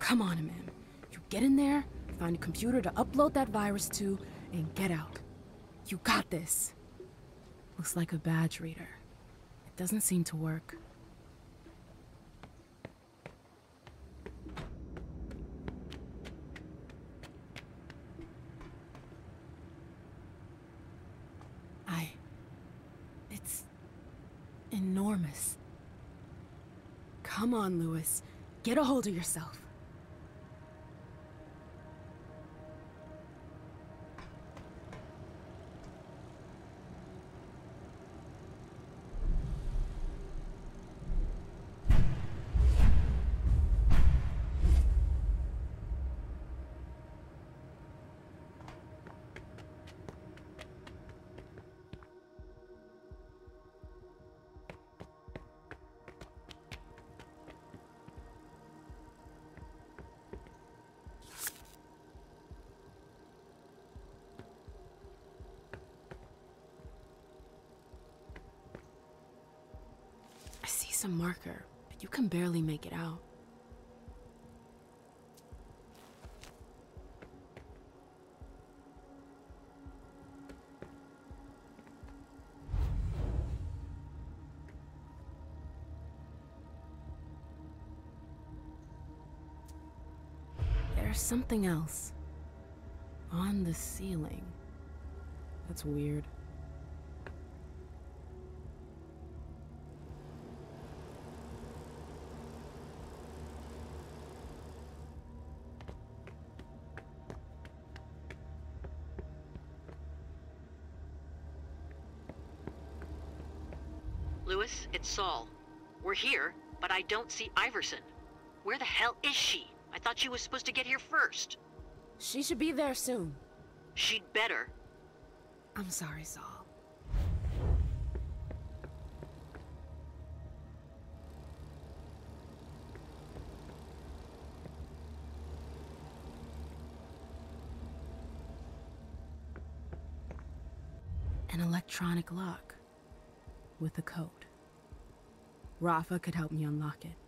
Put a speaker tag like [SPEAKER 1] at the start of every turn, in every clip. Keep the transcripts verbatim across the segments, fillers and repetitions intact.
[SPEAKER 1] Come on, man. You get in there, find a computer to upload that virus to, and get out. You got this. Looks like a badge reader. It doesn't seem to work. I... It's... enormous. Come on, Lewis. Get a hold of yourself. A marker, but you can barely make it out. There's something else on the ceiling. That's weird.
[SPEAKER 2] Lewis, it's Saul. We're here, but I don't see Iverson. Where the hell is she? I thought she was supposed to get here first.
[SPEAKER 1] She should be there soon.
[SPEAKER 2] She'd better.
[SPEAKER 1] I'm sorry, Saul. An electronic lock with a code. Rafa could help me unlock it.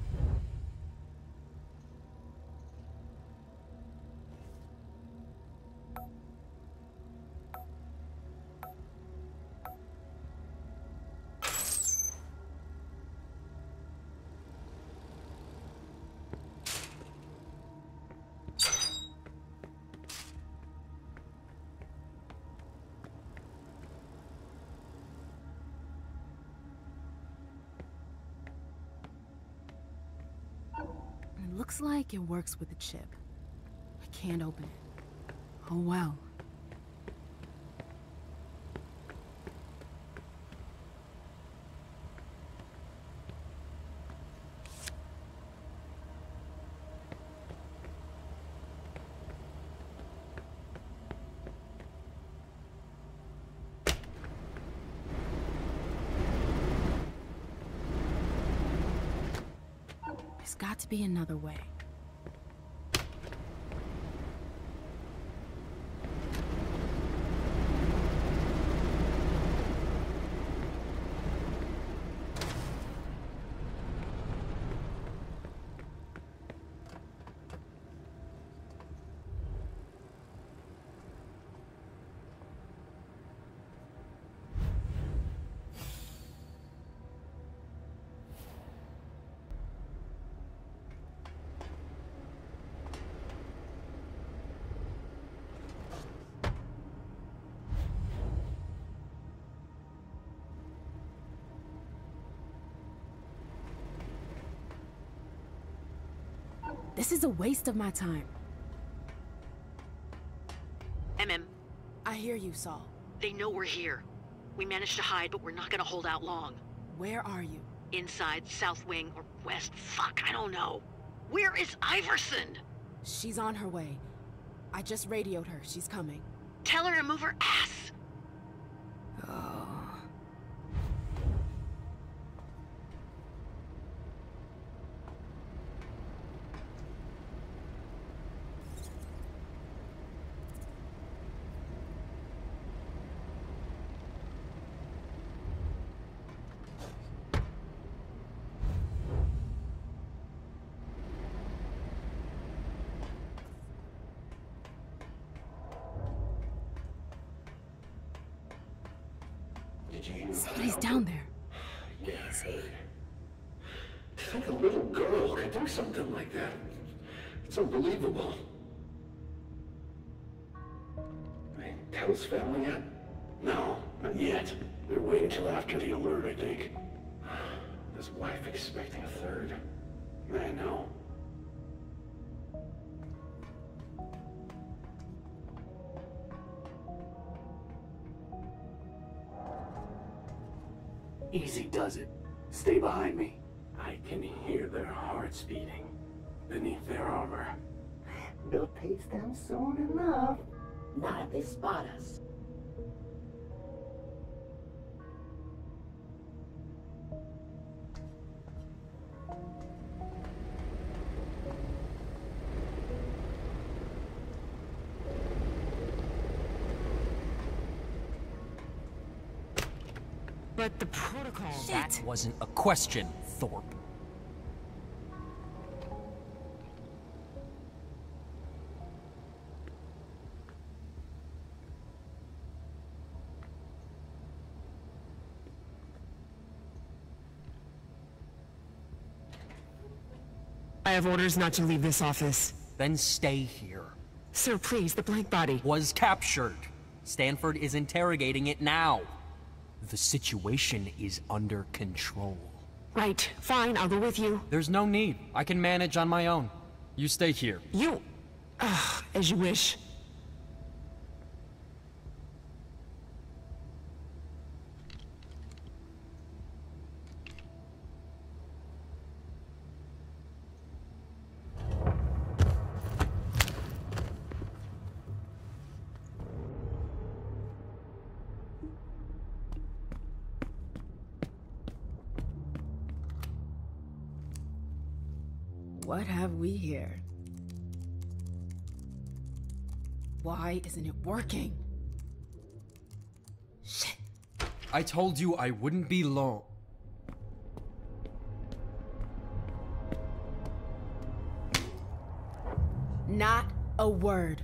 [SPEAKER 1] It looks like it works with the chip. I can't open it. Oh well. There's got to be another way. This is a waste of my time.
[SPEAKER 2] M M.
[SPEAKER 1] I hear you, Saul.
[SPEAKER 2] They know we're here. We managed to hide, but we're not gonna hold out long.
[SPEAKER 1] Where are you?
[SPEAKER 2] Inside, south wing, or west, fuck, I don't know. Where is Iverson?
[SPEAKER 1] She's on her way. I just radioed her. She's coming.
[SPEAKER 2] Tell her to move her ass!
[SPEAKER 1] Oh. Somebody's down there.
[SPEAKER 3] Easy. To think a little girl could do something like that. It's unbelievable. They tell his family yet? No, not yet. They're waiting till after the alert, I think. His wife expecting a third. I know. Easy does it. Stay behind me. I can hear their hearts beating beneath their armor.
[SPEAKER 4] We'll taste them soon enough. Not if they spot us.
[SPEAKER 5] But the protocol...
[SPEAKER 1] Shit!
[SPEAKER 6] That wasn't a question, Thorpe.
[SPEAKER 5] I have orders not to leave this office.
[SPEAKER 6] Then stay here.
[SPEAKER 5] Sir, please, the blank body.
[SPEAKER 6] Was captured. Stanford is interrogating it now. The situation is under control.
[SPEAKER 5] Right, fine, I'll go with you.
[SPEAKER 6] There's no need. I can manage on my own. You stay here.
[SPEAKER 5] You... Ugh, as you wish.
[SPEAKER 1] What have we here? Why isn't it working? Shit.
[SPEAKER 6] I told you I wouldn't be long.
[SPEAKER 1] Not a word.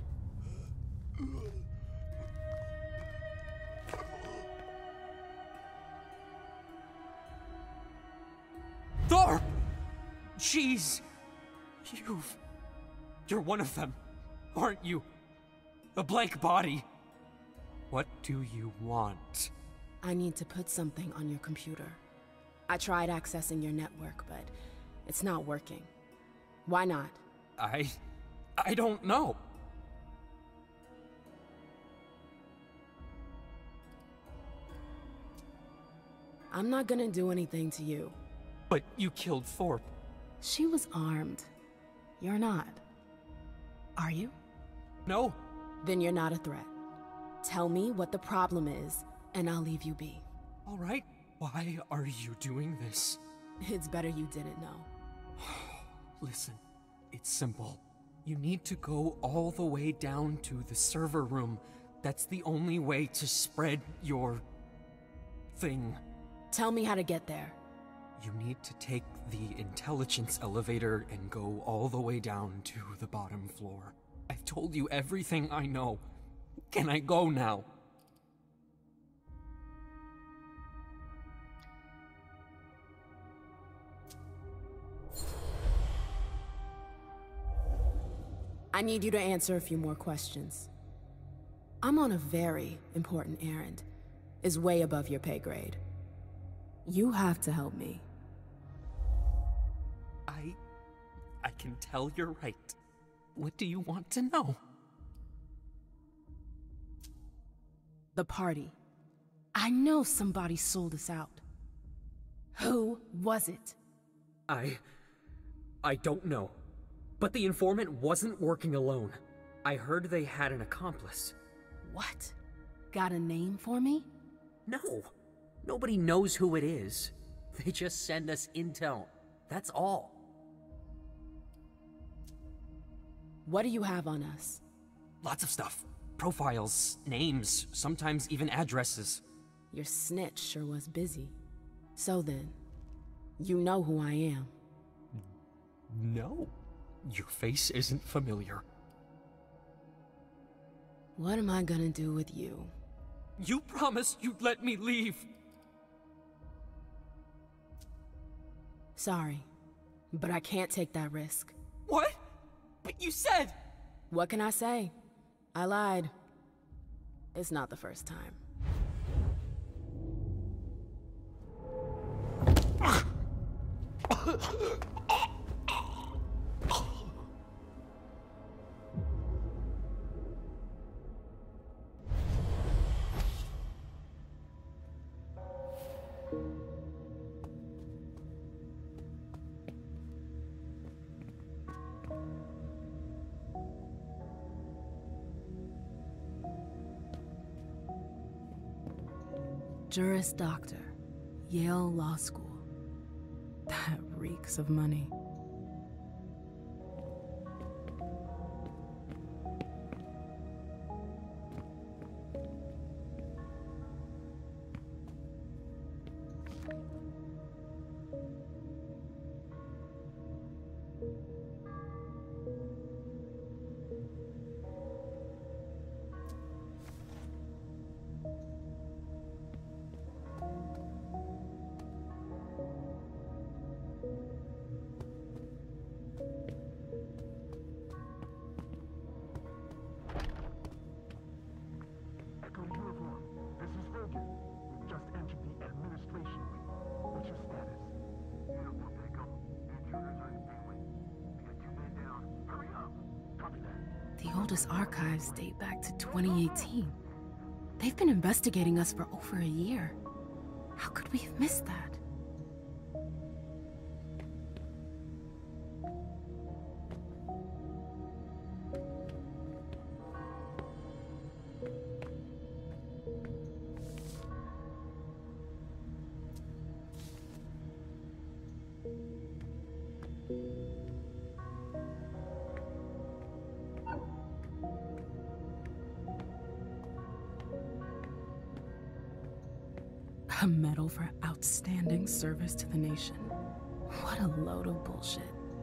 [SPEAKER 6] Thorpe! Jeez. You've... You're one of them, aren't you? A blank body. What do you want?
[SPEAKER 1] I need to put something on your computer. I tried accessing your network, but it's not working. Why not?
[SPEAKER 6] I... I don't know.
[SPEAKER 1] I'm not gonna do anything to you.
[SPEAKER 6] But you killed Thorpe.
[SPEAKER 1] She was armed. You're not. Are you?
[SPEAKER 6] No.
[SPEAKER 1] Then you're not a threat. Tell me what the problem is, and I'll leave you be.
[SPEAKER 6] All right. Why are you doing this?
[SPEAKER 1] It's better you didn't know.
[SPEAKER 6] Listen, it's simple. You need to go all the way down to the server room. That's the only way to spread your... thing.
[SPEAKER 1] Tell me how to get there.
[SPEAKER 6] You need to take the intelligence elevator and go all the way down to the bottom floor. I've told you everything I know. Can I go now?
[SPEAKER 1] I need you to answer a few more questions. I'm on a very important errand. It's way above your pay grade. You have to help me.
[SPEAKER 6] I... I can tell you're right. What do you want to know?
[SPEAKER 1] The party. I know somebody sold us out. Who was it?
[SPEAKER 6] I... I don't know. But the informant wasn't working alone. I heard they had an accomplice.
[SPEAKER 1] What? Got a name for me?
[SPEAKER 6] No. Nobody knows who it is. They just send us intel. That's all.
[SPEAKER 1] What do you have on us?
[SPEAKER 6] Lots of stuff. Profiles, names, sometimes even addresses.
[SPEAKER 1] Your snitch sure was busy. So then, you know who I am.
[SPEAKER 6] No. Your face isn't familiar.
[SPEAKER 1] What am I gonna do with you?
[SPEAKER 6] You promised you'd let me leave.
[SPEAKER 1] Sorry, but I can't take that risk.
[SPEAKER 6] What? But you said...
[SPEAKER 1] What can I say? I lied. It's not the first time. Juris Doctor, Yale Law School. That reeks of money.
[SPEAKER 7] Echo Uniform, this is Logan. We've just entered the administration wing. What's your status? Uniform, Echo. Intruders are in Greenway. We got two men down. Hurry up. Copy that.
[SPEAKER 1] The oldest archives date back to twenty eighteen. They've been investigating us for over a year. How could we have missed that? A medal for outstanding service to the nation. What a load of bullshit.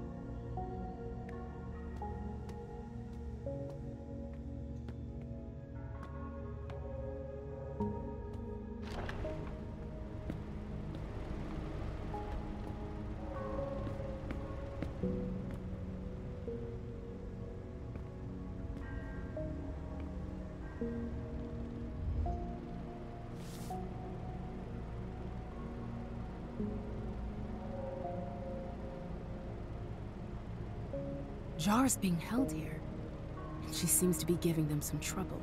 [SPEAKER 1] Jar's being held here, and she seems to be giving them some trouble.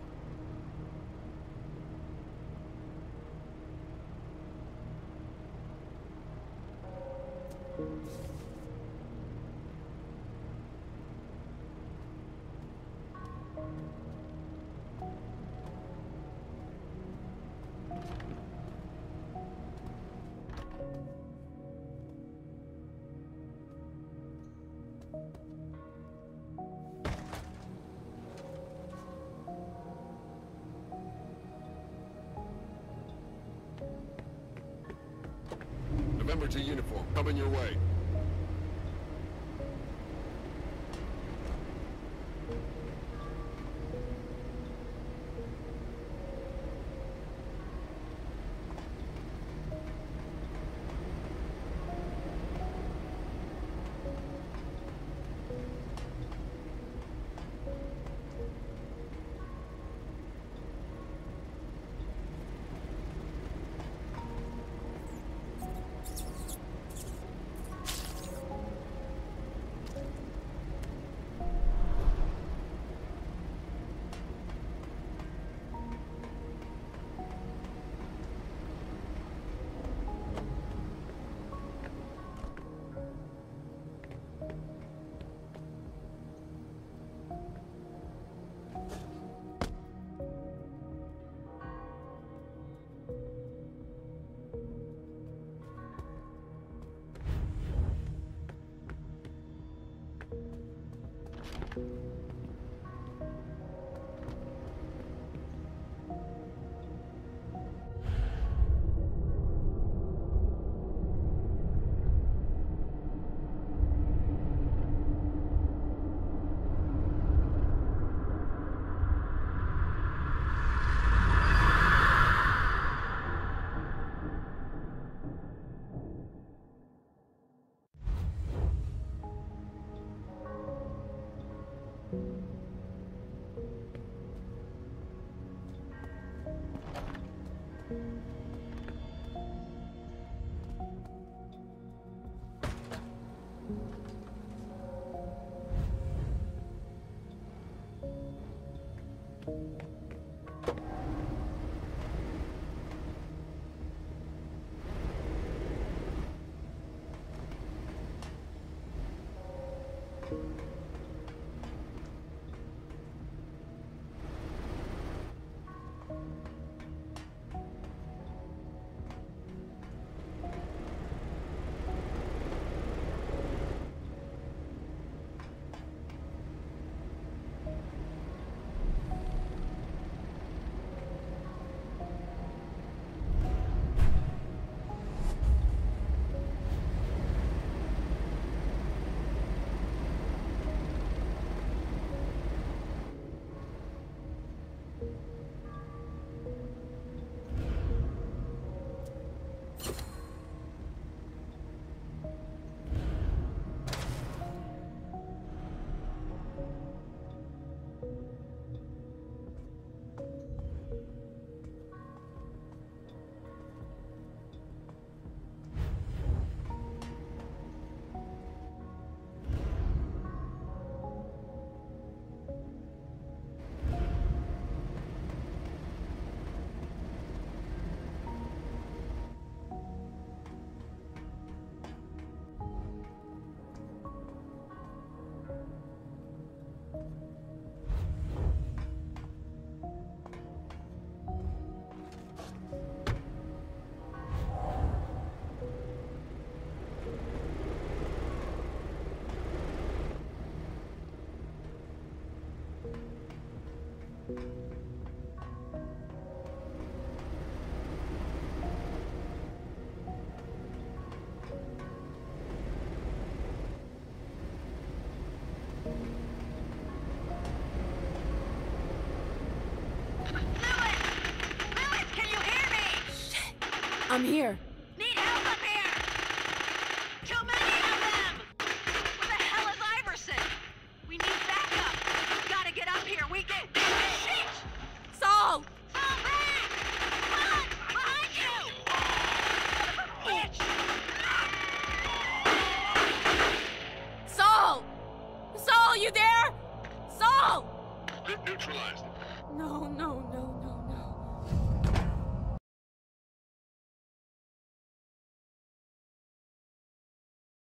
[SPEAKER 8] November to uniform, coming your way.
[SPEAKER 1] I'm here.
[SPEAKER 2] Need help up here! Too many of them! Where the hell is Iverson? We need backup! We've gotta get up here! We get... Shit!
[SPEAKER 1] Saul!
[SPEAKER 2] Fall back! Come on! Behind you! Bitch!
[SPEAKER 1] Saul! Saul, you there? Saul!
[SPEAKER 8] Get neutralized.
[SPEAKER 1] No, no, no, no.